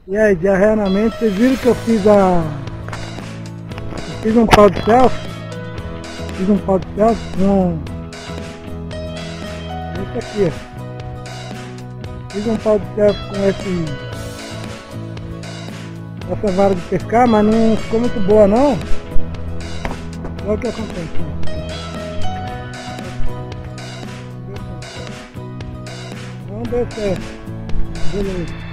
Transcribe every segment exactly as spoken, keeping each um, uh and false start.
E aí, diariamente, vocês viram que eu fiz a... Eu fiz um pau de selfie. Fiz um pau de selfie com... Esse aqui, ó. Fiz um pau de selfie com esse... Essa vara de pescar, mas não ficou muito boa não. Olha o que acontece, ó. Não deu certo. Beleza.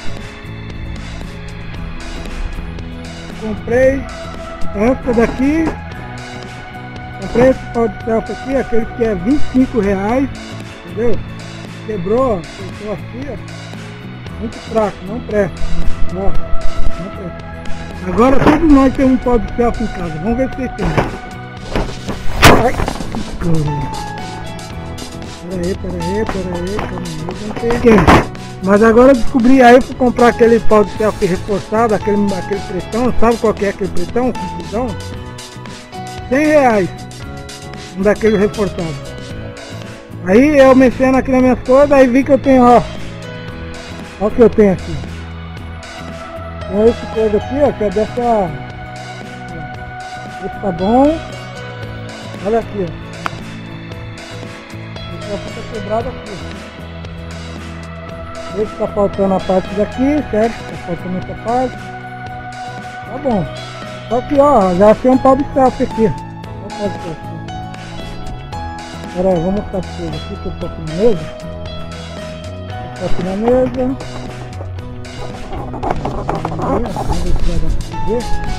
Comprei essa daqui, comprei esse pau de selfie aqui, aquele que é vinte e cinco reais, entendeu? Quebrou, quebrou aqui, ó, muito fraco, não presta, ó, não presta. Agora todos nós temos um pau de selfie em casa, vamos ver se vocês têm. Ai, que coisa. Peraí, peraí, peraí, calma aí, não tem. Mas agora eu descobri, aí eu fui comprar aquele pau de selfie reforçado, aquele, aquele pretão, sabe qual que é aquele pretão? Compridão? cem reais, um daquele reforçado. Aí eu mexendo aqui nas minhas coisas, aí vi que eu tenho, ó, ó o que eu tenho aqui. Tem esse coisa aqui, ó, que é dessa, esse tá bom, olha aqui, ó. Esse aqui tá quebrado aqui. Esse tá faltando a parte daqui, certo? Tá faltando essa parte. Tá bom. Só que ó, já tem um pau de selfie aqui. Olha o pau de selfie. Pera aí, vou mostrar pra vocês aqui que eu tô aqui na mesa. Eu tô aqui na mesa. Vamos ver se vai dar pra ver.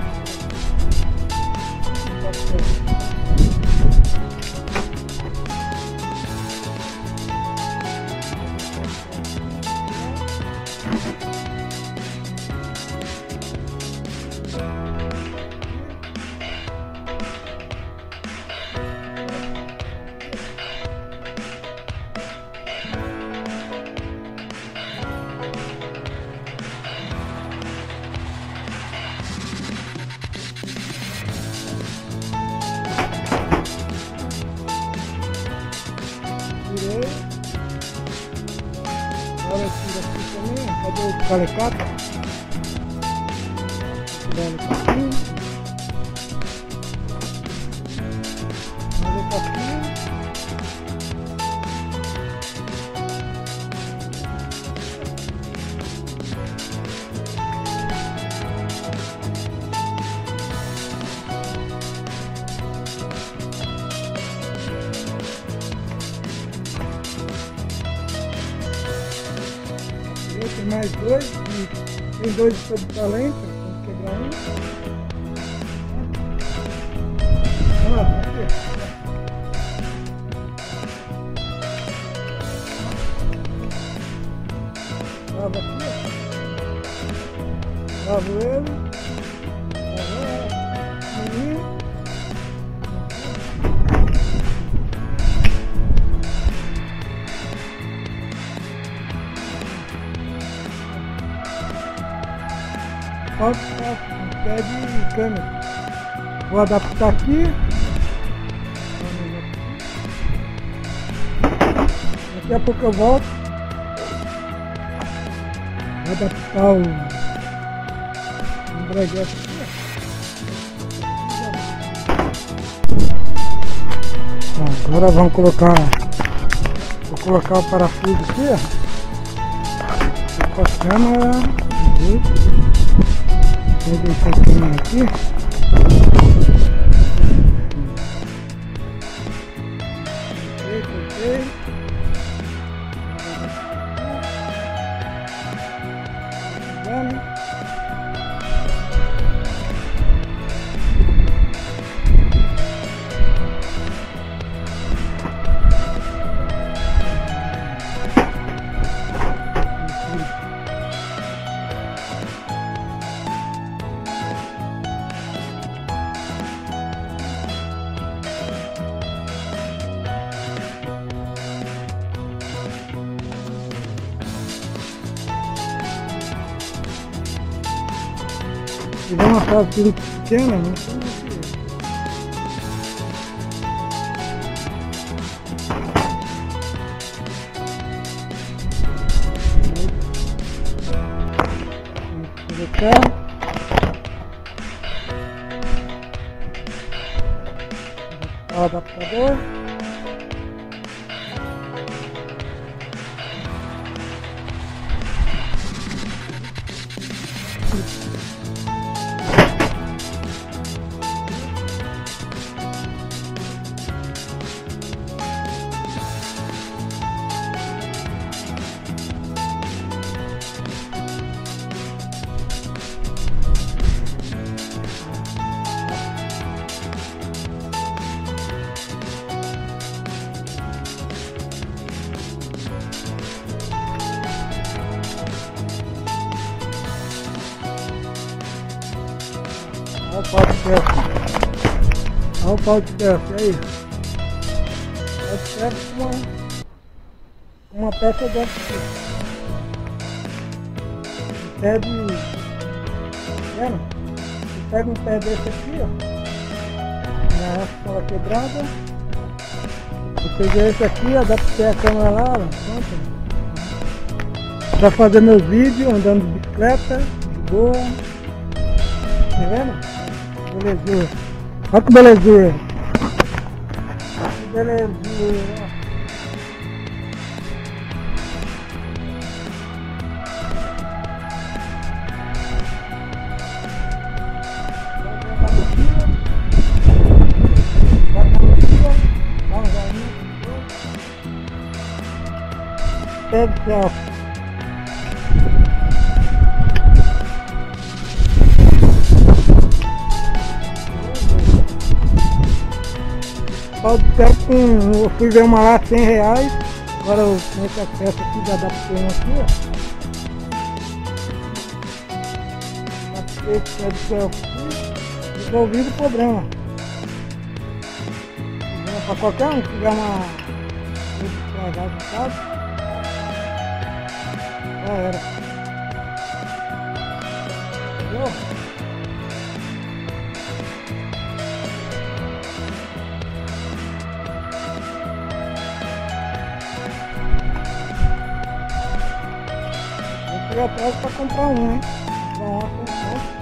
Agora tira aqui também, cadê o calecato? Tirando o capim. Mais o capim. Tem mais dois, tem dois de todo talento, vamos quebrar um. Olha lá, aqui. Trava aqui, trava ele, trava ele, falta um pé de câmera. Vou adaptar aqui. Daqui a pouco eu volto. Vou adaptar o embreguete aqui. Ó. Agora vamos colocar. Vou colocar o parafuso aqui, ó. Com a câmera. Vou deixar a câmera aqui. Cortei, cortei. Se tiver uma casa pequena, não sei o que é. do carro. O adaptador. Olha o pau de selfie. Olha o pau de selfie aí. Pau de selfie com uma, uma peça dessa aqui. Um pé de... Vendo? Você pega um pé desse aqui, ó. Na raspa quebrada. Eu peguei esse aqui, adaptei a câmera lá, ó. Pronto. Pra fazer meus vídeos andando de bicicleta, de boa. Tá vendo? Belezura. Olha que belezura. Que belezura. Pé de selfie. Pau de selfie com... Eu fui ver uma lá cem reais. Agora eu com essa peça aqui já adaptei um aqui, ó. Adaptei esse pé de selfie aqui. Resolvido o problema. Para qualquer um que tiver uma rede estragada em casa, já era. Entendeu? Eu fui atrás para comprar um, hein? Comprar uma função.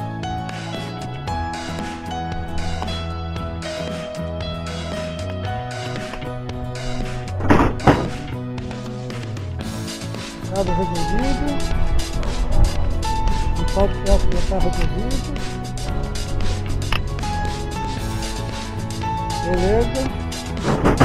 Nada resolvido. O pau de selfie já está resolvido. Beleza.